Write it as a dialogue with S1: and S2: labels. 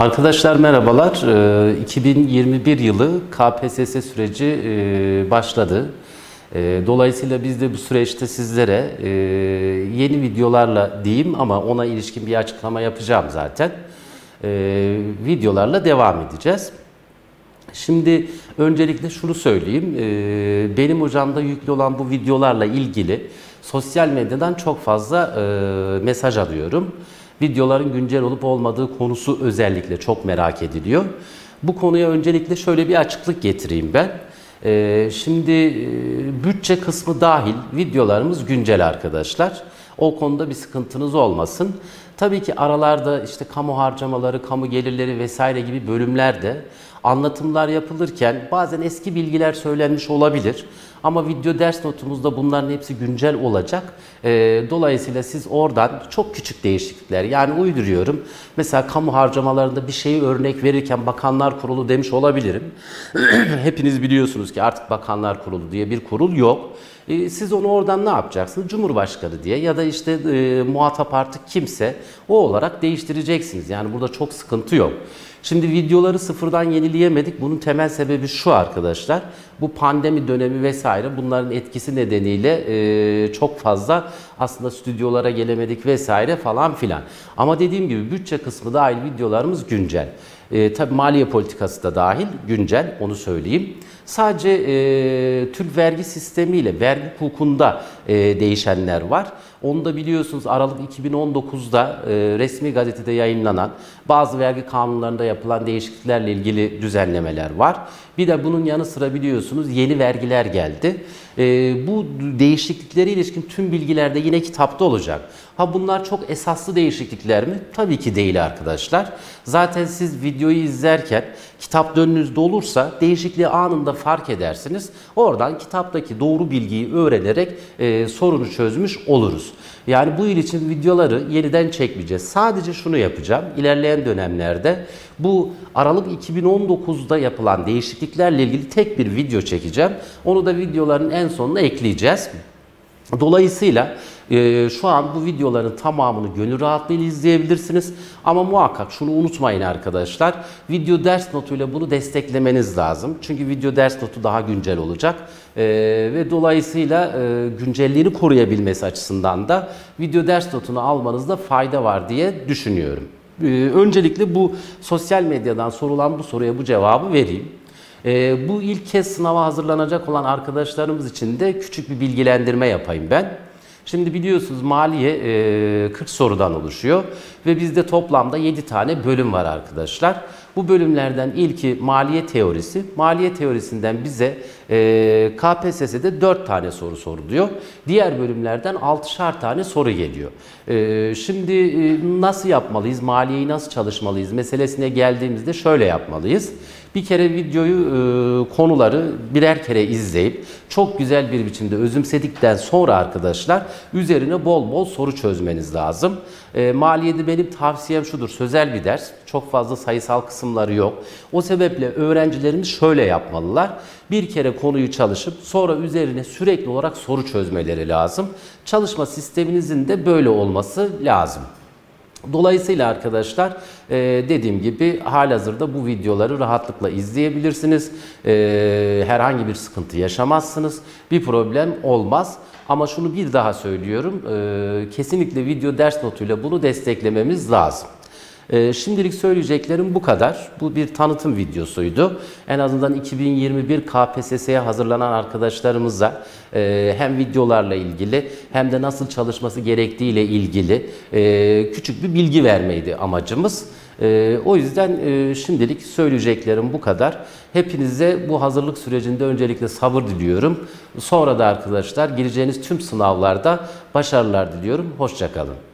S1: Arkadaşlar merhabalar. 2021 yılı KPSS süreci başladı. Dolayısıyla biz de bu süreçte sizlere yeni videolarla diyeyim ama ona ilişkin bir açıklama yapacağım zaten. Videolarla devam edeceğiz. Şimdi öncelikle şunu söyleyeyim. Benim hocamda yüklü olan bu videolarla ilgili sosyal medyadan çok fazla mesaj alıyorum. Videoların güncel olup olmadığı konusu özellikle çok merak ediliyor. Bu konuya öncelikle şöyle bir açıklık getireyim ben. Şimdi bütçe kısmı dahil videolarımız güncel arkadaşlar. O konuda bir sıkıntınız olmasın. Tabii ki aralarda işte kamu harcamaları, kamu gelirleri vesaire gibi bölümlerde anlatımlar yapılırken bazen eski bilgiler söylenmiş olabilir. Ama video ders notumuzda bunların hepsi güncel olacak. Dolayısıyla siz oradan çok küçük değişiklikler, yani uyduruyorum. Mesela kamu harcamalarında bir şeyi örnek verirken Bakanlar Kurulu demiş olabilirim. Hepiniz biliyorsunuz ki artık Bakanlar Kurulu diye bir kurul yok. Siz onu oradan ne yapacaksınız? Cumhurbaşkanı diye ya da işte muhatap artık kimse o olarak değiştireceksiniz. Yani burada çok sıkıntı yok. Şimdi videoları sıfırdan yenileyemedik. Bunun temel sebebi şu arkadaşlar. Bu pandemi dönemi vesaire bunların etkisi nedeniyle çok fazla aslında stüdyolara gelemedik vesaire falan filan. Ama dediğim gibi bütçe kısmı dahil videolarımız güncel. Tabii maliye politikası da dahil güncel, onu söyleyeyim. Sadece Türk vergi sistemiyle vergi hukukunda değişenler var. Onu da biliyorsunuz Aralık 2019'da resmi gazetede yayınlanan bazı vergi kanunlarında yapılan değişikliklerle ilgili düzenlemeler var. Bir de bunun yanı sıra biliyorsunuz yeni vergiler geldi. Bu değişikliklere ilişkin tüm bilgiler de yine kitapta olacak. Ha bunlar çok esaslı değişiklikler mi? Tabii ki değil arkadaşlar. Zaten siz videoyu izlerken kitap önünüzde olursa değişikliği anında fark edersiniz. Oradan kitaptaki doğru bilgiyi öğrenerek sorunu çözmüş oluruz. Yani bu yıl için videoları yeniden çekmeyeceğiz. Sadece şunu yapacağım. İlerleyen dönemlerde bu Aralık 2019'da yapılan değişikliklerle ilgili tek bir video çekeceğim. Onu da videoların en sonuna ekleyeceğiz. Dolayısıyla şu an bu videoların tamamını gönül rahatlığıyla izleyebilirsiniz. Ama muhakkak şunu unutmayın arkadaşlar. Video ders notuyla bunu desteklemeniz lazım. Çünkü video ders notu daha güncel olacak. Ve dolayısıyla güncelliğini koruyabilmesi açısından da video ders notunu almanızda fayda var diye düşünüyorum. Öncelikle bu sosyal medyadan sorulan bu soruya bu cevabı vereyim. Bu ilk kez sınava hazırlanacak olan arkadaşlarımız için de küçük bir bilgilendirme yapayım ben. Şimdi biliyorsunuz maliye 40 sorudan oluşuyor ve bizde toplamda 7 tane bölüm var arkadaşlar. Bu bölümlerden ilki maliye teorisi. Maliye teorisinden bize KPSS'de 4 tane soru soruluyor. Diğer bölümlerden 6'şar tane soru geliyor. Şimdi nasıl yapmalıyız, maliyeyi nasıl çalışmalıyız meselesine geldiğimizde şöyle yapmalıyız. Bir kere videoyu, konuları birer kere izleyip çok güzel bir biçimde özümsedikten sonra arkadaşlar üzerine bol bol soru çözmeniz lazım. Maliyede benim tavsiyem şudur: sözel bir ders. Çok fazla sayısal kısımları yok. O sebeple öğrencilerimiz şöyle yapmalılar. Bir kere konuyu çalışıp sonra üzerine sürekli olarak soru çözmeleri lazım. Çalışma sisteminizin de böyle olması lazım. Dolayısıyla arkadaşlar dediğim gibi halihazırda bu videoları rahatlıkla izleyebilirsiniz. Herhangi bir sıkıntı yaşamazsınız. Bir problem olmaz. Ama şunu bir daha söylüyorum. Kesinlikle video ders notuyla bunu desteklememiz lazım. Şimdilik söyleyeceklerim bu kadar. Bu bir tanıtım videosuydu. En azından 2021 KPSS'ye hazırlanan arkadaşlarımıza hem videolarla ilgili hem de nasıl çalışması gerektiğiyle ilgili küçük bir bilgi vermeydi amacımız. O yüzden şimdilik söyleyeceklerim bu kadar. Hepinize bu hazırlık sürecinde öncelikle sabır diliyorum. Sonra da arkadaşlar gireceğiniz tüm sınavlarda başarılar diliyorum. Hoşça kalın.